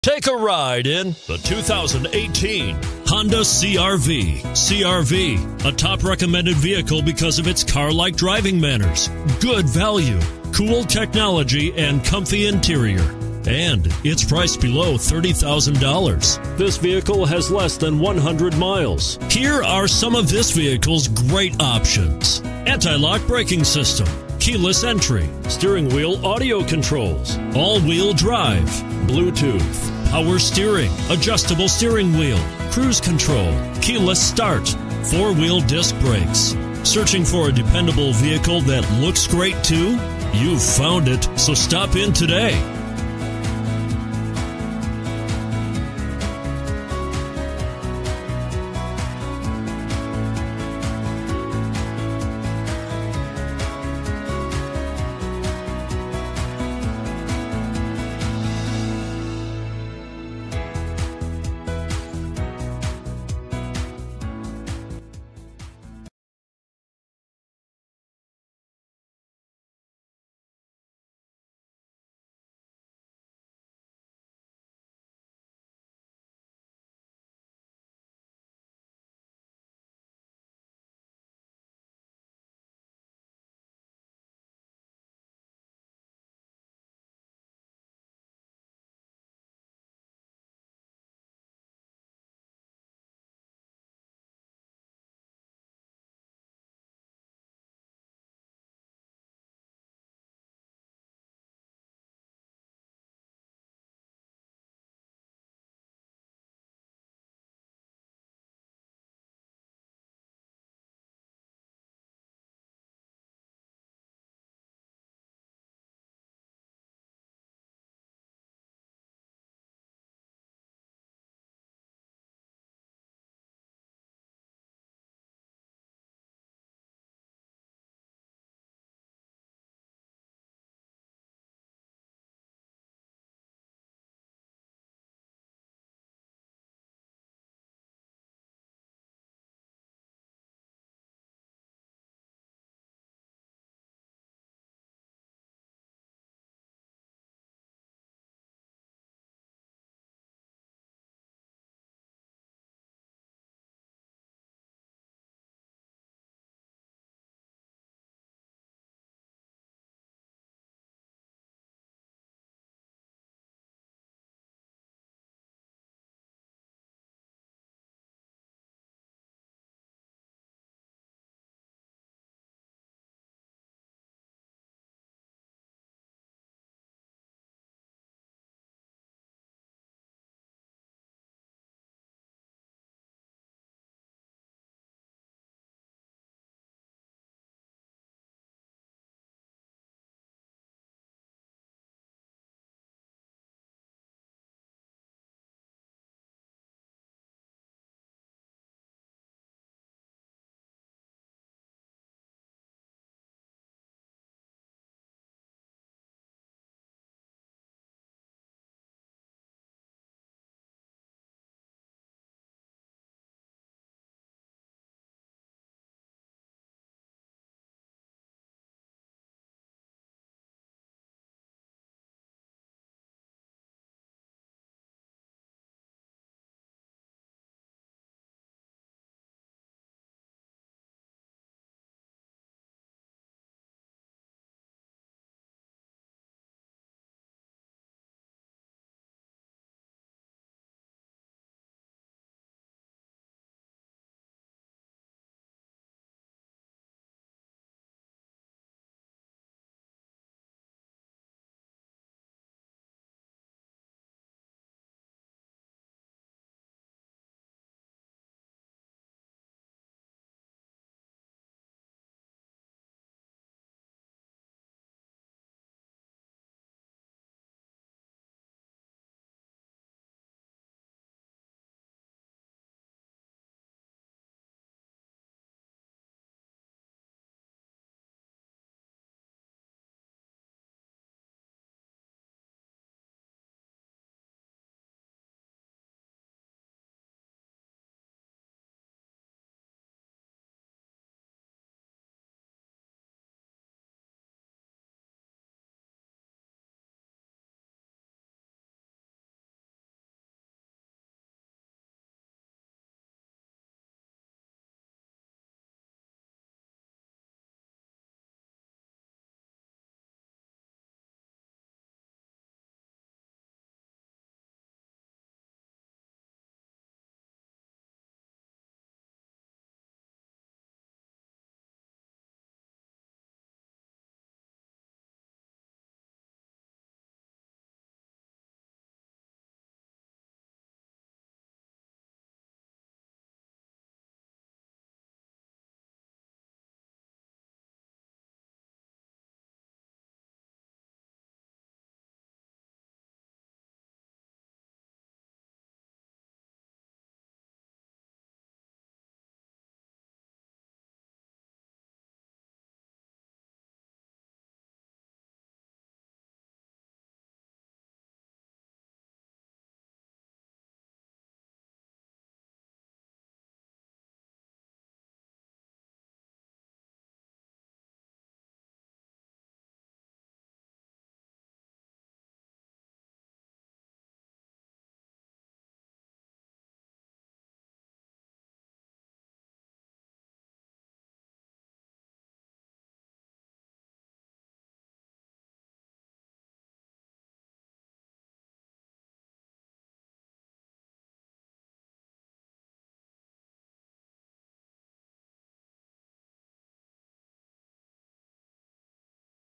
Take a ride in the 2018 Honda CR-V. CR-V, a top recommended vehicle because of its car-like driving manners, good value, cool technology, and comfy interior. And it's priced below $30,000. This vehicle has less than 100 miles. Here are some of this vehicle's great options: anti-lock braking system, keyless entry, steering wheel audio controls, all-wheel drive, Bluetooth, power steering, adjustable steering wheel, cruise control, keyless start, four-wheel disc brakes. Searching for a dependable vehicle that looks great too? You've found it, so stop in today.